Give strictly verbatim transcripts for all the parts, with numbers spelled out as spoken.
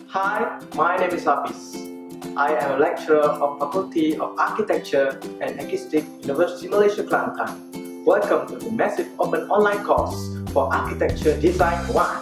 Hi, my name is Hafiz. I am a lecturer of Faculty of Architecture and Acoustic, University Malaysia Kelantan. Welcome to the massive open online course for Architecture Design one.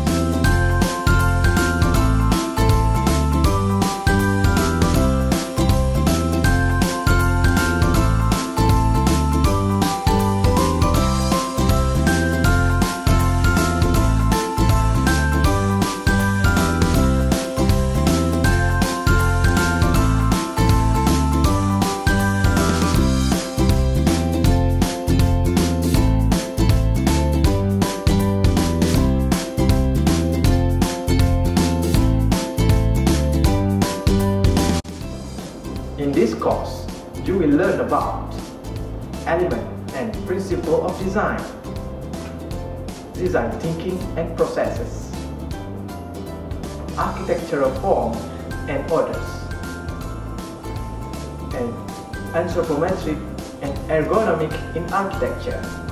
In this course, you will learn about element and principle of design, design thinking and processes, architectural form and orders, and anthropometric and ergonomic in architecture.